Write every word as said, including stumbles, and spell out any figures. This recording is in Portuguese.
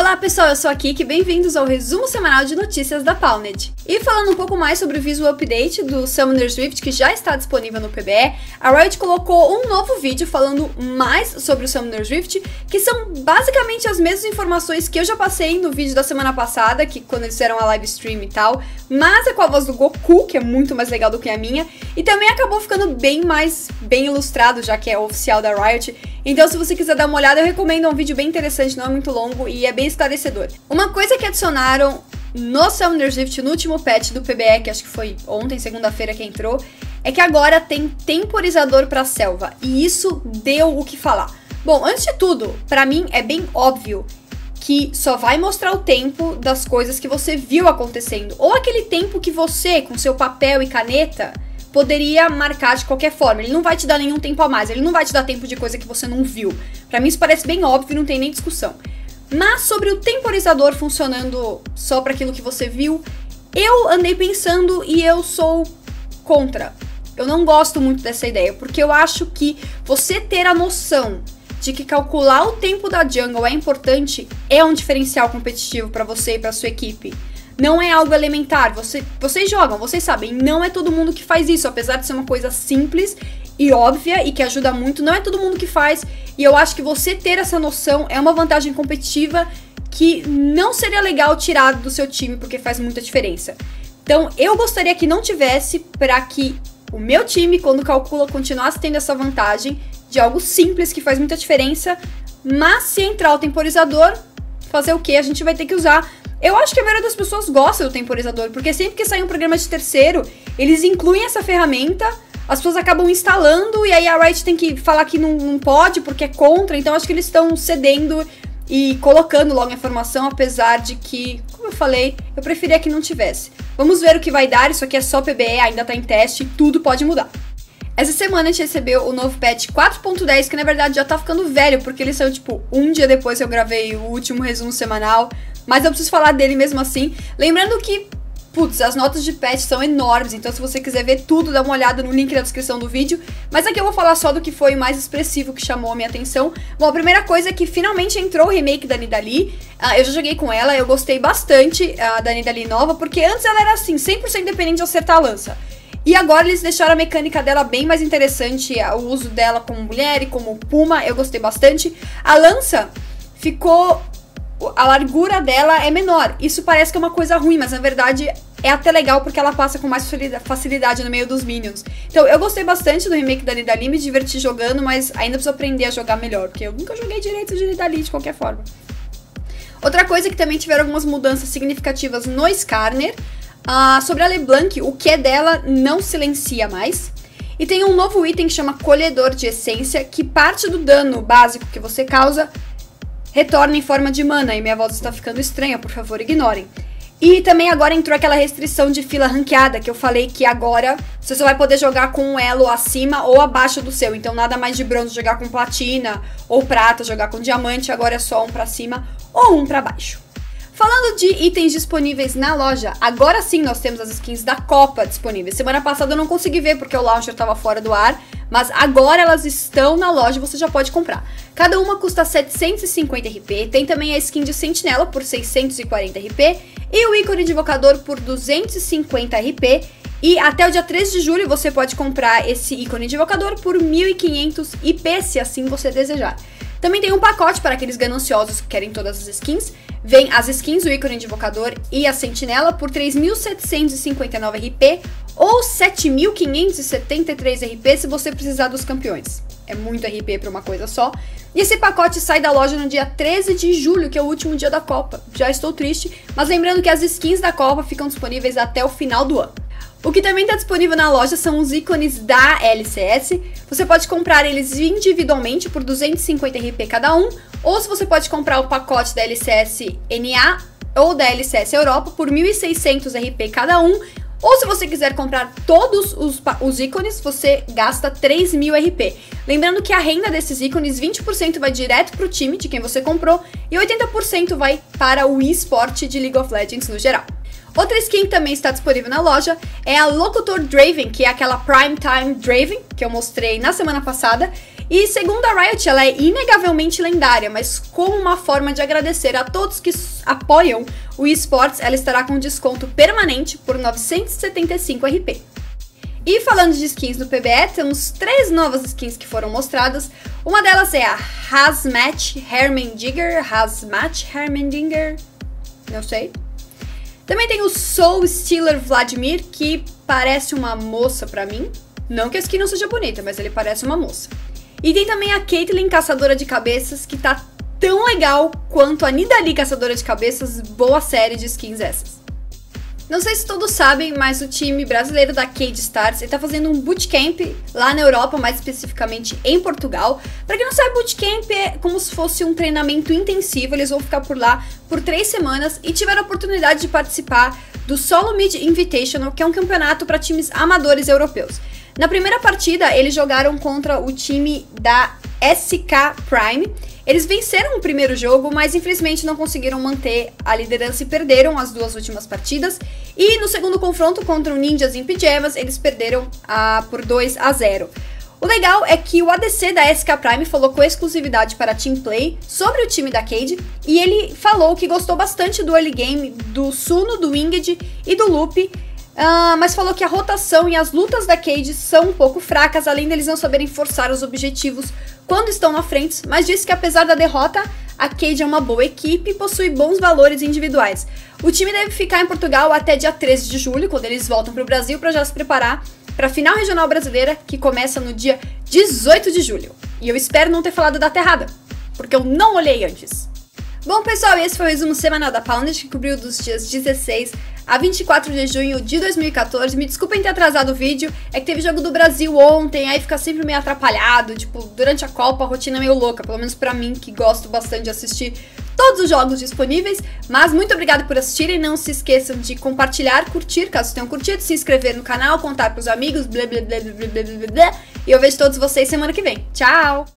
Olá pessoal, eu sou a Kiki, bem-vindos ao resumo semanal de notícias da Pawnet. E falando um pouco mais sobre o Visual Update do Summoner's Rift, que já está disponível no P B E, a Riot colocou um novo vídeo falando mais sobre o Summoner's Rift, que são basicamente as mesmas informações que eu já passei no vídeo da semana passada, que quando eles fizeram a live stream e tal, mas é com a voz do Goku, que é muito mais legal do que a minha, e também acabou ficando bem mais bem ilustrado, já que é oficial da Riot. Então se você quiser dar uma olhada, eu recomendo, é um vídeo bem interessante, não é muito longo e é bem esclarecedor. Uma coisa que adicionaram no Summoner's Rift, no último patch do P B E, que acho que foi ontem, segunda-feira que entrou, é que agora tem temporizador pra selva, e isso deu o que falar. Bom, antes de tudo, pra mim é bem óbvio que só vai mostrar o tempo das coisas que você viu acontecendo, ou aquele tempo que você, com seu papel e caneta, poderia marcar de qualquer forma. Ele não vai te dar nenhum tempo a mais, ele não vai te dar tempo de coisa que você não viu. Pra mim isso parece bem óbvio, não tem nem discussão. Mas sobre o temporizador funcionando só para aquilo que você viu, eu andei pensando e eu sou contra. Eu não gosto muito dessa ideia, porque eu acho que você ter a noção de que calcular o tempo da jungle é importante é um diferencial competitivo para você e para sua equipe. Não é algo elementar, você, vocês jogam, vocês sabem, não é todo mundo que faz isso, apesar de ser uma coisa simples e óbvia e que ajuda muito, não é todo mundo que faz, e eu acho que você ter essa noção é uma vantagem competitiva que não seria legal tirar do seu time, porque faz muita diferença. Então eu gostaria que não tivesse, para que o meu time, quando calcula, continuasse tendo essa vantagem de algo simples que faz muita diferença, mas se entrar o temporizador, fazer o que? A gente vai ter que usar. Eu acho que a maioria das pessoas gosta do temporizador, porque sempre que sai um programa de terceiro, eles incluem essa ferramenta, as pessoas acabam instalando e aí a Riot tem que falar que não, não pode porque é contra, então acho que eles estão cedendo e colocando logo a informação, apesar de que, como eu falei, eu preferia que não tivesse. Vamos ver o que vai dar, isso aqui é só P B E, ainda tá em teste e tudo pode mudar. Essa semana a gente recebeu o novo patch quatro ponto dez, que na verdade já tá ficando velho, porque ele saiu tipo um dia depois que eu gravei o último resumo semanal, mas eu preciso falar dele mesmo assim. Lembrando que, putz, as notas de patch são enormes, então se você quiser ver tudo, dá uma olhada no link na descrição do vídeo. Mas aqui eu vou falar só do que foi mais expressivo, que chamou a minha atenção. Bom, a primeira coisa é que finalmente entrou o remake da Nidalee. Uh, eu já joguei com ela, eu gostei bastante uh, da Nidalee nova, porque antes ela era assim, cem por cento dependente de acertar a lança. E agora eles deixaram a mecânica dela bem mais interessante, o uso dela como mulher e como puma, eu gostei bastante. A lança ficou... a largura dela é menor, isso parece que é uma coisa ruim, mas na verdade é até legal porque ela passa com mais facilidade no meio dos minions. Então eu gostei bastante do remake da Nidalee, me diverti jogando, mas ainda preciso aprender a jogar melhor, porque eu nunca joguei direito de Nidalee de qualquer forma. Outra coisa é que também tiveram algumas mudanças significativas no Skarner. Uh, sobre a LeBlanc, o Q dela não silencia mais. E tem um novo item que chama Colhedor de Essência, que parte do dano básico que você causa retorna em forma de mana. E minha voz está ficando estranha, por favor, ignorem. E também agora entrou aquela restrição de fila ranqueada, que eu falei que agora você só vai poder jogar com um elo acima ou abaixo do seu. Então nada mais de bronze jogar com platina, ou prata jogar com diamante, agora é só um pra cima ou um pra baixo. Falando de itens disponíveis na loja, agora sim nós temos as skins da Copa disponíveis. Semana passada eu não consegui ver porque o launcher estava fora do ar, mas agora elas estão na loja e você já pode comprar. Cada uma custa setecentos e cinquenta R P, tem também a skin de Sentinela por seiscentos e quarenta R P e o ícone de invocador por duzentos e cinquenta R P. E até o dia treze de julho você pode comprar esse ícone de invocador por mil e quinhentos I P, se assim você desejar. Também tem um pacote para aqueles gananciosos que querem todas as skins. Vem as skins, o ícone de invocador e a sentinela por três mil setecentos e cinquenta e nove R P ou sete mil quinhentos e setenta e três R P se você precisar dos campeões. É muito R P para uma coisa só. E esse pacote sai da loja no dia treze de julho, que é o último dia da Copa. Já estou triste, mas lembrando que as skins da Copa ficam disponíveis até o final do ano. O que também está disponível na loja são os ícones da L C S. Você pode comprar eles individualmente por duzentos e cinquenta R P cada um, ou se você pode comprar o pacote da L C S N A ou da L C S Europa por mil e seiscentos R P cada um, ou se você quiser comprar todos os, os ícones, você gasta três mil R P. Lembrando que a renda desses ícones, vinte por cento vai direto para o time de quem você comprou e oitenta por cento vai para o eSport de League of Legends no geral. Outra skin que também está disponível na loja é a Locutor Draven, que é aquela Primetime Draven, que eu mostrei na semana passada. E segundo a Riot, ela é inegavelmente lendária, mas como uma forma de agradecer a todos que apoiam o eSports, ela estará com desconto permanente por novecentos e setenta e cinco R P. E falando de skins no P B E, temos três novas skins que foram mostradas. Uma delas é a Hazmat Heimerdinger, Hazmat Heimerdinger, não sei. Também tem o Soul Stealer Vladimir, que parece uma moça pra mim. Não que a skin não seja bonita, mas ele parece uma moça. E tem também a Caitlyn Caçadora de Cabeças, que tá tão legal quanto a Nidalee Caçadora de Cabeças. Boa série de skins essas. Não sei se todos sabem, mas o time brasileiro da Cade Stars está fazendo um bootcamp lá na Europa, mais especificamente em Portugal. Para quem não sabe, bootcamp é como se fosse um treinamento intensivo. Eles vão ficar por lá por três semanas e tiveram a oportunidade de participar do Solo Mid Invitational, que é um campeonato para times amadores europeus. Na primeira partida, eles jogaram contra o time da S K Prime. Eles venceram o primeiro jogo, mas infelizmente não conseguiram manter a liderança e perderam as duas últimas partidas. E no segundo confronto contra o Ninjas em Pijamas, eles perderam ah, por dois a zero. O legal é que o A D C da S K Prime falou com exclusividade para a Team Play sobre o time da Cade, e ele falou que gostou bastante do early game do Suno, do Winged e do Loop. Uh, mas falou que a rotação e as lutas da Cade são um pouco fracas, além deles não saberem forçar os objetivos quando estão na frente, mas disse que apesar da derrota, a Cade é uma boa equipe e possui bons valores individuais. O time deve ficar em Portugal até dia treze de julho, quando eles voltam para o Brasil, para já se preparar para a final regional brasileira, que começa no dia dezoito de julho. E eu espero não ter falado data errada, porque eu não olhei antes. Bom, pessoal, esse foi o resumo semanal da Pawned, que cobriu dos dias dezesseis a vinte e quatro de junho de dois mil e quatorze. Me desculpem ter atrasado o vídeo, é que teve jogo do Brasil ontem, aí fica sempre meio atrapalhado, tipo, durante a Copa a rotina é meio louca, pelo menos pra mim, que gosto bastante de assistir todos os jogos disponíveis. Mas muito obrigada por assistirem, não se esqueçam de compartilhar, curtir, caso tenham curtido, se inscrever no canal, contar pros amigos, blá blá blá blá blá blá blá, e eu vejo todos vocês semana que vem. Tchau!